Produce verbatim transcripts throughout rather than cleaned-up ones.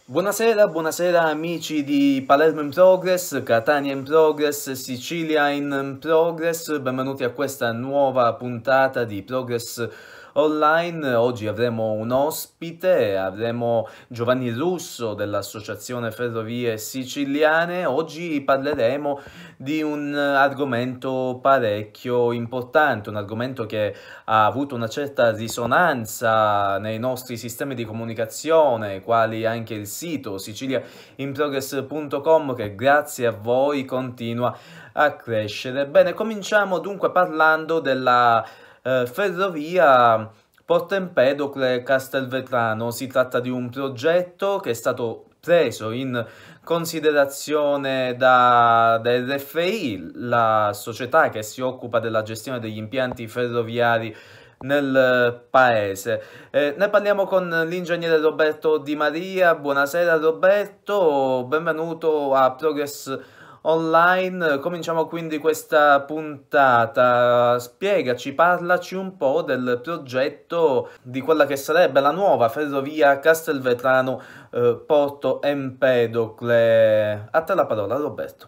Buonasera, buonasera amici di Palermo in Progress, Catania in Progress, Sicilia in Progress, benvenuti a questa nuova puntata di Progress Online. Oggi avremo un ospite, avremo Giovanni Russo dell'Associazione Ferrovie Siciliane. Oggi parleremo di un argomento parecchio importante, un argomento che ha avuto una certa risonanza nei nostri sistemi di comunicazione, quali anche il sito sicilia in progress punto com, che grazie a voi continua a crescere. Bene, cominciamo dunque parlando della eh, ferrovia Porto Empedocle Castelvetrano. Si tratta di un progetto che è stato preso in considerazione da, da R F I, la società che si occupa della gestione degli impianti ferroviari nel paese. Eh, ne parliamo con l'ingegnere Roberto Di Maria. Buonasera Roberto, benvenuto a Progress Online. Cominciamo quindi questa puntata. Spiegaci, parlaci un po' del progetto di quella che sarebbe la nuova ferrovia Castelvetrano eh, Porto Empedocle. A te la parola, Roberto.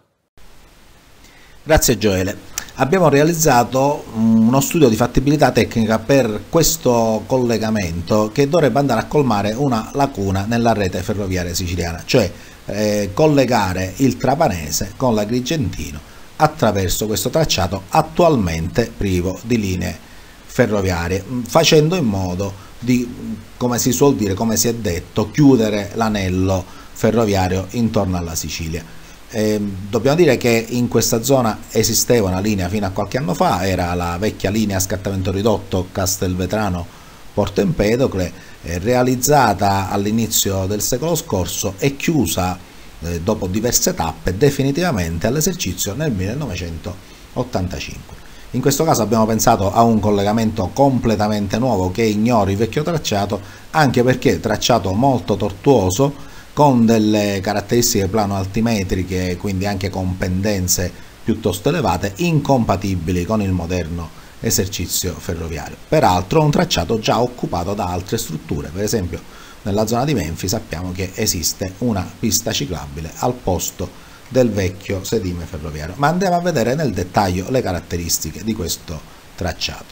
Grazie Gioele. Abbiamo realizzato uno studio di fattibilità tecnica per questo collegamento che dovrebbe andare a colmare una lacuna nella rete ferroviaria siciliana, cioè eh, collegare il Trapanese con l'Agrigentino attraverso questo tracciato attualmente privo di linee ferroviarie, facendo in modo di, come si suol dire, come si è detto, chiudere l'anello ferroviario intorno alla Sicilia. Eh, dobbiamo dire che in questa zona esisteva una linea fino a qualche anno fa, era la vecchia linea a scattamento ridotto Castelvetrano Porto Empedocle, eh, realizzata all'inizio del secolo scorso e chiusa eh, dopo diverse tappe definitivamente all'esercizio nel millenovecentottantacinque. In questo caso abbiamo pensato a un collegamento completamente nuovo che ignori il vecchio tracciato, anche perché tracciato molto tortuoso, con delle caratteristiche plano-altimetriche, quindi anche con pendenze piuttosto elevate, incompatibili con il moderno esercizio ferroviario. Peraltro un tracciato già occupato da altre strutture, per esempio nella zona di Menfi sappiamo che esiste una pista ciclabile al posto del vecchio sedime ferroviario. Ma andiamo a vedere nel dettaglio le caratteristiche di questo tracciato.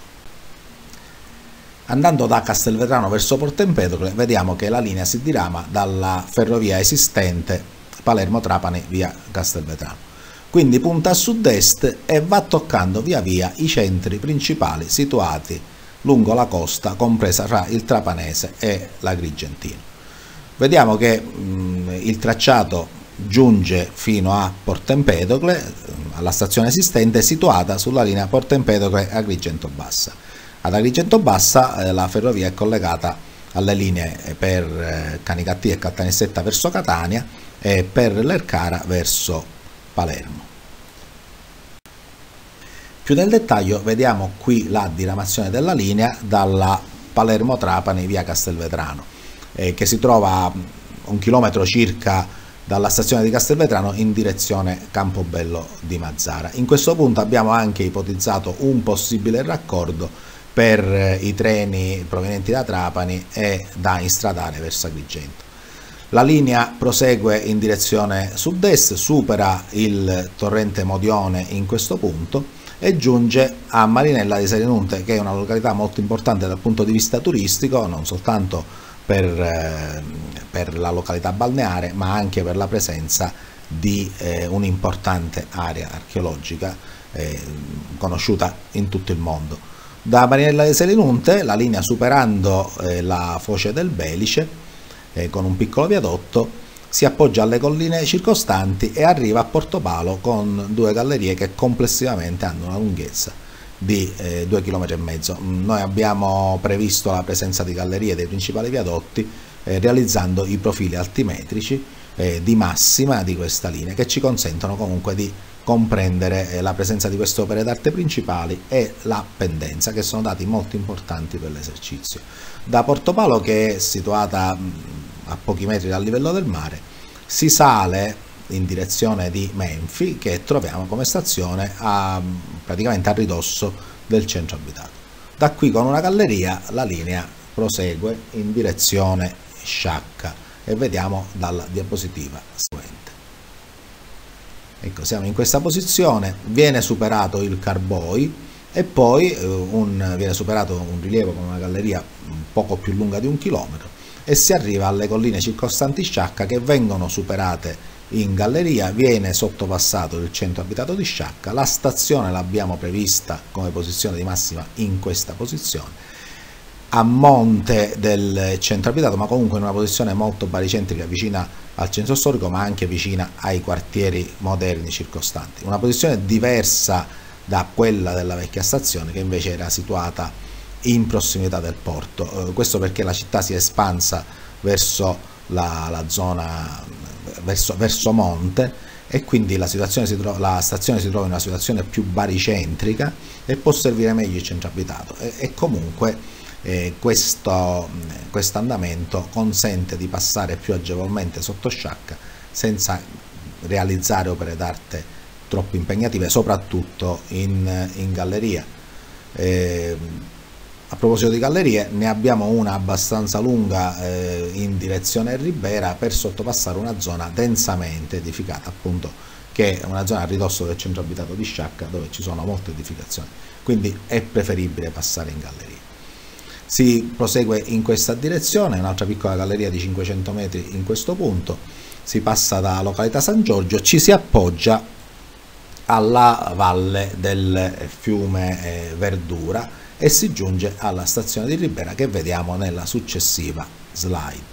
Andando da Castelvetrano verso Porto Empedocle vediamo che la linea si dirama dalla ferrovia esistente Palermo-Trapani via Castelvetrano, quindi punta a sud-est e va toccando via via i centri principali situati lungo la costa compresa fra il Trapanese e l'Agrigentino. Vediamo che mh, il tracciato giunge fino a Porto Empedocle, alla stazione esistente situata sulla linea Porto Empedocle-Agrigento Bassa. Ad Agrigento Bassa eh, la ferrovia è collegata alle linee per eh, Canicattì e Caltanissetta verso Catania e per l'Ercara verso Palermo. Più nel dettaglio vediamo qui la diramazione della linea dalla Palermo-Trapani via Castelvetrano, eh, che si trova a un chilometro circa dalla stazione di Castelvetrano in direzione Campobello di Mazara. In questo punto abbiamo anche ipotizzato un possibile raccordo per i treni provenienti da Trapani e da instradare verso Agrigento. La linea prosegue in direzione sud-est, supera il torrente Modione in questo punto e giunge a Marinella di Selinunte, che è una località molto importante dal punto di vista turistico, non soltanto per, eh, per la località balneare, ma anche per la presenza di eh, un'importante area archeologica eh, conosciuta in tutto il mondo. Da Marinella di Selinunte la linea, superando eh, la foce del Belice eh, con un piccolo viadotto, si appoggia alle colline circostanti e arriva a Portopalo con due gallerie che complessivamente hanno una lunghezza di eh, due chilometri e mezzo. Noi abbiamo previsto la presenza di gallerie dei principali viadotti eh, realizzando i profili altimetrici eh, di massima di questa linea, che ci consentono comunque di comprendere la presenza di queste opere d'arte principali e la pendenza, che sono dati molto importanti per l'esercizio. Da Portopalo, che è situata a pochi metri dal livello del mare, si sale in direzione di Menfi, che troviamo come stazione a, praticamente a ridosso del centro abitato. Da qui, con una galleria, la linea prosegue in direzione Sciacca e vediamo dalla diapositiva seguente. Ecco, siamo in questa posizione, viene superato il Carboi e poi eh, un, viene superato un rilievo con una galleria poco più lunga di un chilometro e si arriva alle colline circostanti Sciacca, che vengono superate in galleria. Viene sottopassato il centro abitato di Sciacca, la stazione l'abbiamo prevista come posizione di massima in questa posizione, a monte del centro abitato, ma comunque in una posizione molto baricentrica, vicina al centro storico ma anche vicina ai quartieri moderni circostanti. Una posizione diversa da quella della vecchia stazione, che invece era situata in prossimità del porto. Eh, questo perché la città si è espansa verso la, la zona, verso, verso monte, e quindi la, situazione si trova, la stazione si trova in una situazione più baricentrica e può servire meglio il centro abitato. E, e comunque Eh, questo quest andamento consente di passare più agevolmente sotto Sciacca senza realizzare opere d'arte troppo impegnative, soprattutto in, in galleria. Eh, a proposito di gallerie, ne abbiamo una abbastanza lunga eh, in direzione Ribera, per sottopassare una zona densamente edificata, appunto, che è una zona a ridosso del centro abitato di Sciacca, dove ci sono molte edificazioni, quindi è preferibile passare in galleria. Si prosegue in questa direzione, un'altra piccola galleria di cinquecento metri in questo punto, si passa da località San Giorgio, ci si appoggia alla valle del fiume Verdura e si giunge alla stazione di Ribera, che vediamo nella successiva slide.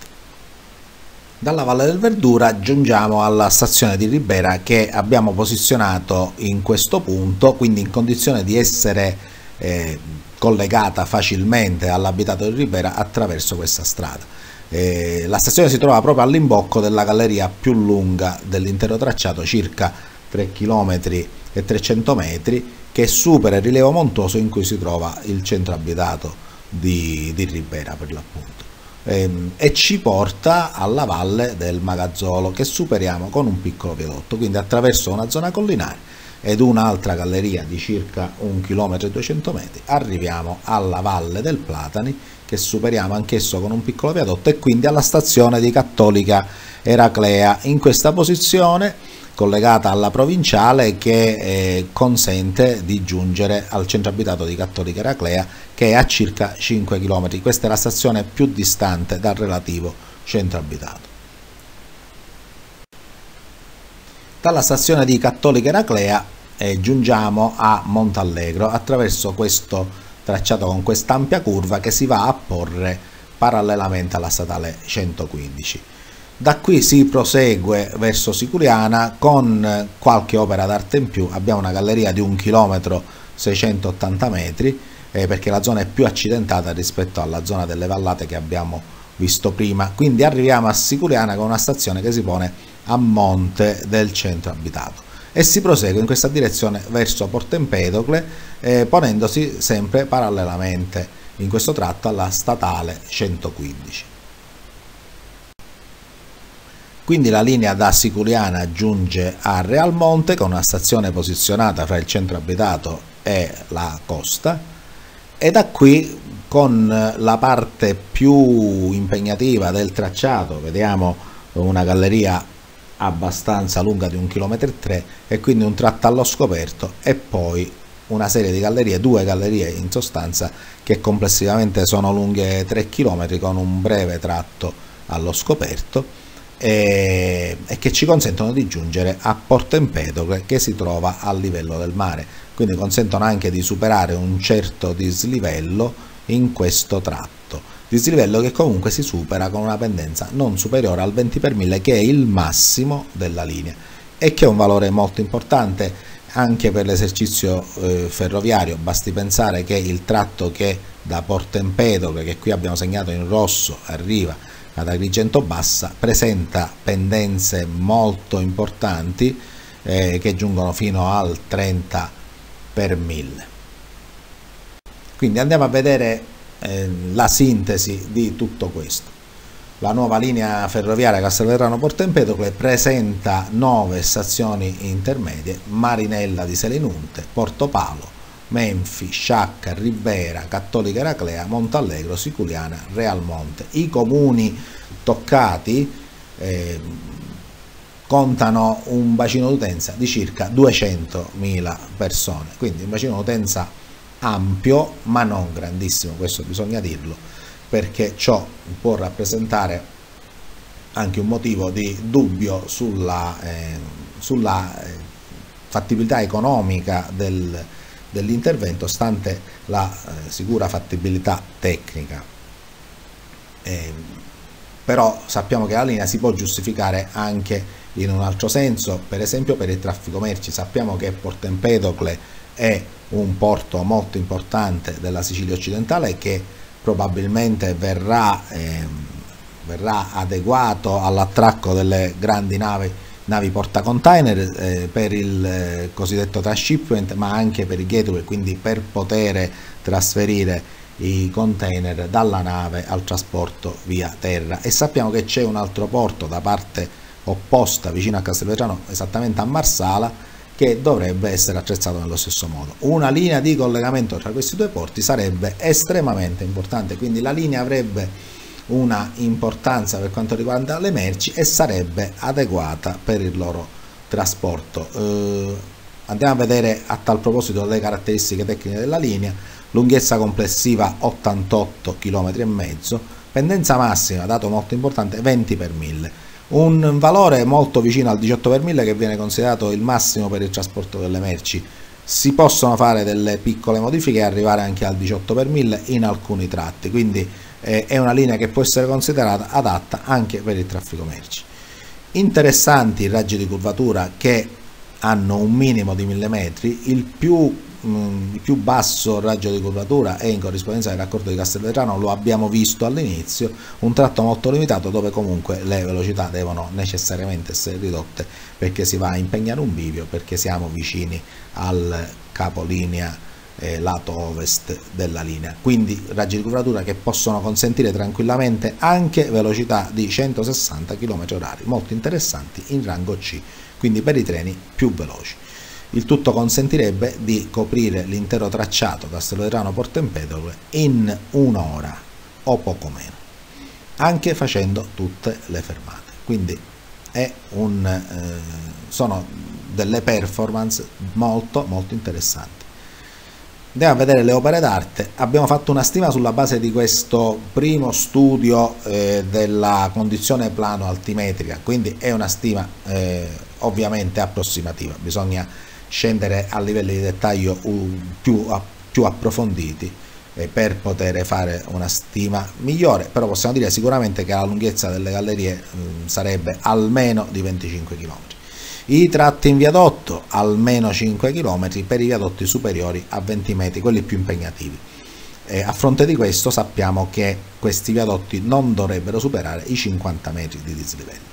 Dalla valle del Verdura giungiamo alla stazione di Ribera, che abbiamo posizionato in questo punto, quindi in condizione di essere eh, collegata facilmente all'abitato di Ribera attraverso questa strada. Eh, la stazione si trova proprio all'imbocco della galleria più lunga dell'intero tracciato, circa tre chilometri e trecento metri, che supera il rilievo montuoso in cui si trova il centro abitato di, di Ribera, per l'appunto, eh, e ci porta alla valle del Magazzolo, che superiamo con un piccolo viadotto, quindi attraverso una zona collinare ed un'altra galleria di circa un chilometro e duecento metri arriviamo alla valle del Platani, che superiamo anch'esso con un piccolo viadotto, e quindi alla stazione di Cattolica Eraclea, in questa posizione collegata alla provinciale, che eh, consente di giungere al centro abitato di Cattolica Eraclea, che è a circa cinque chilometri. Questa è la stazione più distante dal relativo centro abitato. Dalla stazione di Cattolica Eraclea eh, giungiamo a Montallegro attraverso questo tracciato con quest'ampia curva che si va a porre parallelamente alla statale centoquindici. Da qui si prosegue verso Siculiana con qualche opera d'arte in più. Abbiamo una galleria di un chilometro seicentottanta metri, eh, perché la zona è più accidentata rispetto alla zona delle vallate che abbiamo visto prima. Quindi arriviamo a Siculiana con una stazione che si pone a monte del centro abitato e si prosegue in questa direzione verso Porto Empedocle, eh, ponendosi sempre parallelamente in questo tratto alla statale centoquindici. Quindi la linea da Siculiana giunge a Realmonte, con una stazione posizionata fra il centro abitato e la costa, e da qui, con la parte più impegnativa del tracciato, vediamo una galleria abbastanza lunga di un chilometro e tre, e quindi un tratto allo scoperto, e poi una serie di gallerie, due gallerie in sostanza, che complessivamente sono lunghe tre chilometri, con un breve tratto allo scoperto, e, e che ci consentono di giungere a Porto Empedocle, che si trova a livello del mare, quindi consentono anche di superare un certo dislivello in questo tratto, dislivello che comunque si supera con una pendenza non superiore al venti per mille, che è il massimo della linea e che è un valore molto importante anche per l'esercizio eh, ferroviario. Basti pensare che il tratto che da Porto Empedocle, che qui abbiamo segnato in rosso, arriva ad Agrigento Bassa, presenta pendenze molto importanti eh, che giungono fino al trenta per mille. Quindi andiamo a vedere eh, la sintesi di tutto questo. La nuova linea ferroviaria Castelvetrano-Porto Empedocle presenta nove stazioni intermedie: Marinella di Selinunte, Portopalo, Menfi, Sciacca, Ribera, Cattolica Eraclea, Montallegro, Siculiana, Realmonte. I comuni toccati eh, contano un bacino d'utenza di circa duecentomila persone, quindi un bacino d'utenza ampio ma non grandissimo, questo bisogna dirlo, perché ciò può rappresentare anche un motivo di dubbio sulla, eh, sulla eh, fattibilità economica del, dell'intervento, stante la eh, sicura fattibilità tecnica. Eh, però sappiamo che la linea si può giustificare anche in un altro senso, per esempio per il traffico merci. Sappiamo che Porto Empedocle è un porto molto importante della Sicilia occidentale che probabilmente verrà, eh, verrà adeguato all'attracco delle grandi navi, navi portacontainer eh, per il eh, cosiddetto transshipment, ma anche per i gateway, quindi per poter trasferire i container dalla nave al trasporto via terra. E sappiamo che c'è un altro porto da parte opposta vicino a Castelvetrano, esattamente a Marsala, che dovrebbe essere attrezzato nello stesso modo. Una linea di collegamento tra questi due porti sarebbe estremamente importante, quindi la linea avrebbe una importanza per quanto riguarda le merci e sarebbe adeguata per il loro trasporto. Eh, andiamo a vedere a tal proposito le caratteristiche tecniche della linea: lunghezza complessiva ottantotto chilometri e mezzo, pendenza massima, dato molto importante, venti per mille, un valore molto vicino al diciotto per mille che viene considerato il massimo per il trasporto delle merci. Si possono fare delle piccole modifiche e arrivare anche al diciotto per mille in alcuni tratti, quindi eh, è una linea che può essere considerata adatta anche per il traffico merci. Interessanti i raggi di curvatura che hanno un minimo di mille metri, il più il più basso raggio di curvatura è in corrispondenza del raccordo di Castelvetrano, lo abbiamo visto all'inizio, un tratto molto limitato dove comunque le velocità devono necessariamente essere ridotte perché si va a impegnare un bivio, perché siamo vicini al capolinea eh, lato ovest della linea, quindi raggi di curvatura che possono consentire tranquillamente anche velocità di centosessanta chilometri orari, molto interessanti in rango C, quindi per i treni più veloci. Il tutto consentirebbe di coprire l'intero tracciato Castelvetrano-Porto Empedocle in un'ora o poco meno, anche facendo tutte le fermate. Quindi è un, eh, sono delle performance molto molto interessanti. Andiamo a vedere le opere d'arte. Abbiamo fatto una stima sulla base di questo primo studio eh, della condizione plano altimetrica, quindi è una stima eh, ovviamente approssimativa, bisogna scendere a livelli di dettaglio più, più approfonditi eh, per poter fare una stima migliore, però possiamo dire sicuramente che la lunghezza delle gallerie mh, sarebbe almeno di venticinque chilometri. I tratti in viadotto almeno cinque chilometri, per i viadotti superiori a venti metri, quelli più impegnativi. Eh, a fronte di questo sappiamo che questi viadotti non dovrebbero superare i cinquanta metri di dislivello.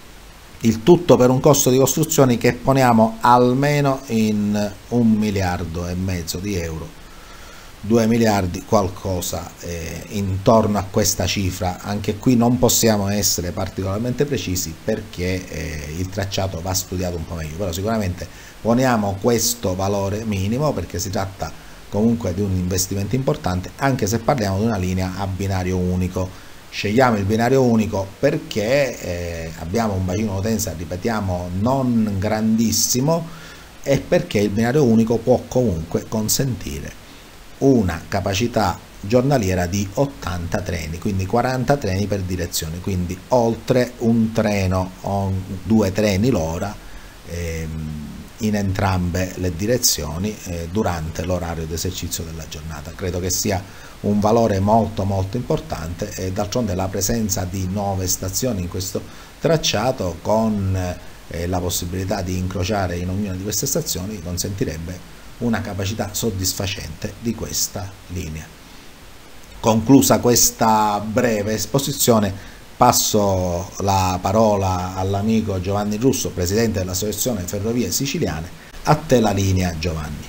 Il tutto per un costo di costruzione che poniamo almeno in un miliardo e mezzo di euro, due miliardi qualcosa eh, intorno a questa cifra. Anche qui non possiamo essere particolarmente precisi perché eh, il tracciato va studiato un po' meglio, però sicuramente poniamo questo valore minimo perché si tratta comunque di un investimento importante, anche se parliamo di una linea a binario unico. Scegliamo il binario unico perché eh, abbiamo un bacino d'utenza, ripetiamo, non grandissimo, e perché il binario unico può comunque consentire una capacità giornaliera di ottanta treni, quindi quaranta treni per direzione, quindi oltre un treno o due treni l'ora ehm, in entrambe le direzioni eh, durante l'orario di esercizio della giornata. Credo che sia un valore molto molto importante e d'altronde la presenza di nove stazioni in questo tracciato con eh, la possibilità di incrociare in ognuna di queste stazioni consentirebbe una capacità soddisfacente di questa linea. Conclusa questa breve esposizione, passo la parola all'amico Giovanni Russo, presidente dell'Associazione Ferrovie Siciliane. A te la linea, Giovanni.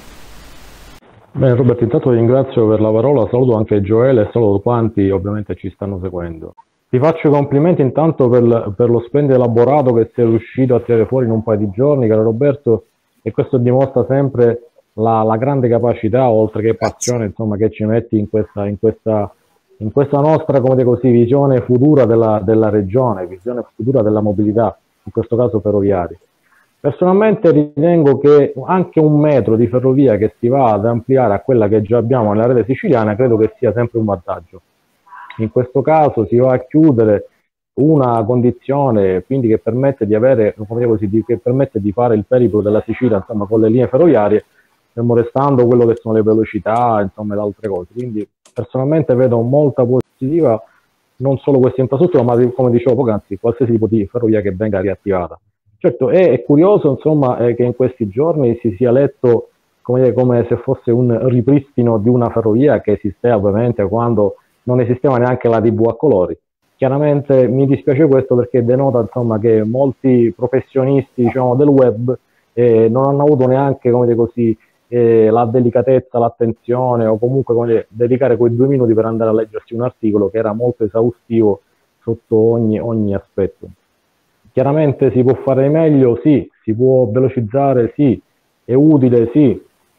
Bene Roberto, intanto ti ringrazio per la parola, saluto anche Gioele e saluto quanti ovviamente ci stanno seguendo. Ti faccio i complimenti intanto per, per lo splendido elaborato che sei riuscito a tirare fuori in un paio di giorni, caro Roberto, e questo dimostra sempre la, la grande capacità, oltre che passione, insomma, che ci metti in questa, in questa in questa nostra, come dire così, visione futura della, della regione, visione futura della mobilità, in questo caso ferroviaria. Personalmente ritengo che anche un metro di ferrovia che si va ad ampliare a quella che già abbiamo nella rete siciliana, credo che sia sempre un vantaggio. In questo caso si va a chiudere una condizione quindi che permette di avere, come così, di, che permette di fare il periplo della Sicilia, insomma, con le linee ferroviarie, fermo restando quello che sono le velocità, insomma, ed altre cose. Quindi personalmente vedo molta positiva non solo questa infrastruttura, ma come dicevo poc'anzi, qualsiasi tipo di ferrovia che venga riattivata. Certo, è, è curioso, insomma, eh, che in questi giorni si sia letto come, come se fosse un ripristino di una ferrovia che esisteva ovviamente quando non esisteva neanche la tivù a colori. Chiaramente mi dispiace questo perché denota, insomma, che molti professionisti, diciamo, del web eh, non hanno avuto neanche, come dire così, eh, la delicatezza, l'attenzione o comunque, come dire, dedicare quei due minuti per andare a leggersi un articolo che era molto esaustivo sotto ogni, ogni aspetto. Chiaramente si può fare meglio, sì, si può velocizzare, sì, è utile, sì,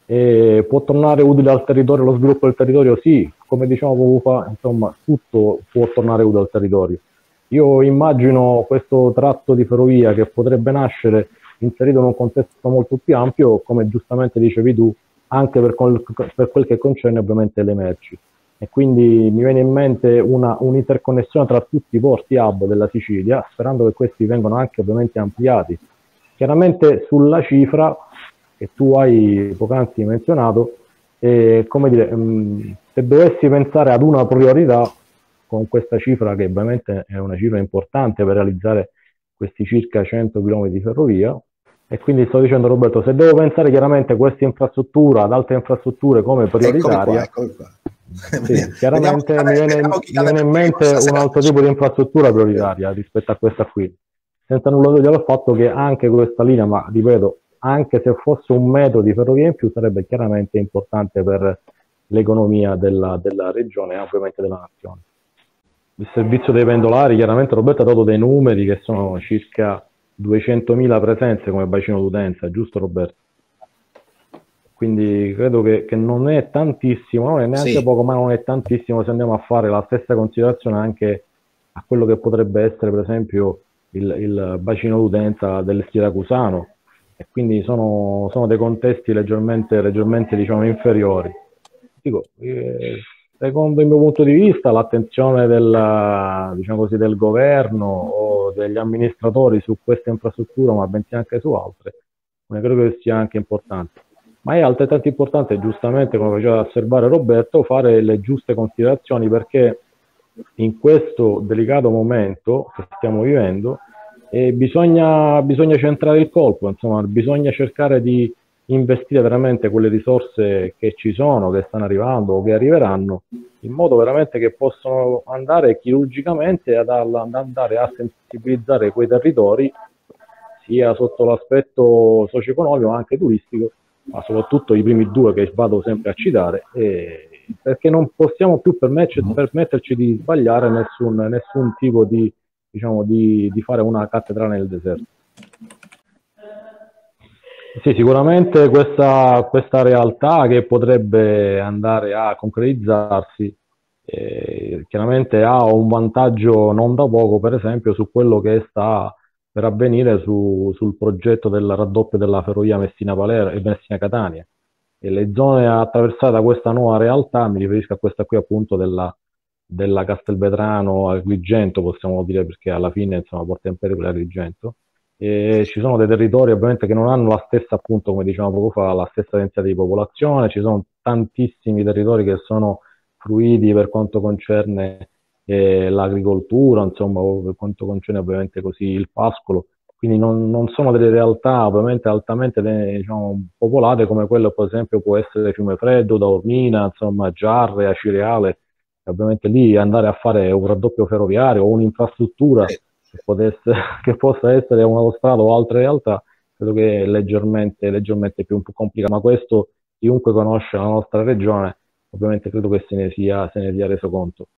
e può tornare utile al territorio, lo sviluppo del territorio, sì, come diciamo poco fa, insomma, tutto può tornare utile al territorio. Io immagino questo tratto di ferrovia che potrebbe nascere inserito in un contesto molto più ampio, come giustamente dicevi tu, anche per, col, per quel che concerne ovviamente le merci. E quindi mi viene in mente una un'interconnessione tra tutti i porti hub della Sicilia, sperando che questi vengano anche ovviamente ampliati. Chiaramente sulla cifra che tu hai poc'anzi menzionato, eh, come dire, mh, se dovessi pensare ad una priorità con questa cifra, che ovviamente è una cifra importante per realizzare questi circa cento chilometri di ferrovia, e quindi sto dicendo, Roberto, se devo pensare chiaramente a questa infrastruttura, ad altre infrastrutture come prioritaria, eccomi qua, eccomi qua. Sì, chiaramente mi viene, mi viene in mente un altro tipo di infrastruttura prioritaria rispetto a questa qui, senza nulla togliere al fatto che anche questa linea, ma ripeto, anche se fosse un metro di ferrovia in più, sarebbe chiaramente importante per l'economia della, della regione e ovviamente della nazione. Il servizio dei pendolari, chiaramente Roberto ha dato dei numeri che sono circa duecentomila presenze come bacino d'utenza, giusto Roberto? Quindi credo che, che non è tantissimo, non è neanche sì. poco, ma non è tantissimo se andiamo a fare la stessa considerazione anche a quello che potrebbe essere per esempio il, il bacino d'utenza del Siracusano, e quindi sono, sono dei contesti leggermente, leggermente diciamo, inferiori. Dico, eh, secondo il mio punto di vista, l'attenzione del, diciamo così, del governo o degli amministratori su questa infrastruttura, ma bensì anche su altre, credo che sia anche importante. Ma è altrettanto importante, giustamente, come faceva osservare Roberto, fare le giuste considerazioni, perché in questo delicato momento che stiamo vivendo eh, bisogna, bisogna centrare il colpo, insomma, bisogna cercare di investire veramente quelle risorse che ci sono, che stanno arrivando o che arriveranno, in modo veramente che possano andare chirurgicamente ad, ad andare a sensibilizzare quei territori, sia sotto l'aspetto socio-economico ma anche turistico, ma soprattutto i primi due che vado sempre a citare, eh, perché non possiamo più permetterci, permetterci di sbagliare nessun, nessun tipo di, diciamo, di, di fare una cattedrale nel deserto. Sì, sicuramente questa, questa realtà che potrebbe andare a concretizzarsi eh, chiaramente ha un vantaggio non da poco, per esempio, su quello che sta per avvenire su, sul progetto del raddoppio della ferrovia Messina-Palermo e Messina-Catania. E le zone attraversate da questa nuova realtà, mi riferisco a questa qui appunto della, della Castelvetrano Agrigento, possiamo dire, perché alla fine insomma porta in pericolo Agrigento. E ci sono dei territori ovviamente che non hanno la stessa, appunto come dicevamo poco fa, la stessa densità di popolazione, ci sono tantissimi territori che sono fruiti per quanto concerne eh, l'agricoltura, insomma, per quanto concerne ovviamente così il pascolo, quindi non, non sono delle realtà ovviamente altamente diciamo, popolate come quello per esempio può essere Fiumefreddo, Taormina, insomma Giarre, Acireale, e ovviamente lì andare a fare un raddoppio ferroviario o un'infrastruttura che, potesse, che possa essere un autostrada o altre realtà, credo che è leggermente, leggermente più complicato, ma questo chiunque conosce la nostra regione ovviamente credo che se ne sia, se ne sia reso conto.